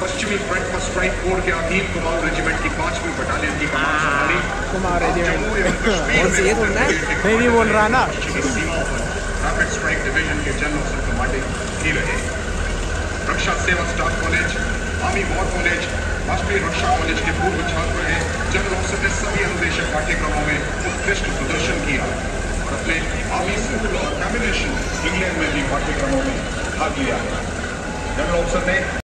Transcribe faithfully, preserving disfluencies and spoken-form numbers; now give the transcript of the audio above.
पश्चिमी फ्रंट पर strike corps के अधीन कुमाऊं रेजिमेंट की पांचवीं बटालियन की कमान संभाली। कुमाऊं रेजिमेंट और ये तो ना मैं नहीं बोल रहा ना। सीमाओं पर रैपिड स्ट्राइक डिवीजन के जनरल ऑफिसर कमांडिंग ही रहे। रक्षा सेवा staff college, army war college, राष्ट्रीय रक्षा कॉलेज के पूर्व छात्र रहे जनरल ऑफिसर ने सभी अनुदेशक पाठ्यक्रमों में उत्कृष्ट प्रदर्शन किया और अपने आर्मी स्कूल और कम्युनिकेशन इंग्लैंड में भी पाठ्यक्रमों में भाग लिया। जनरल ऑफिसर ने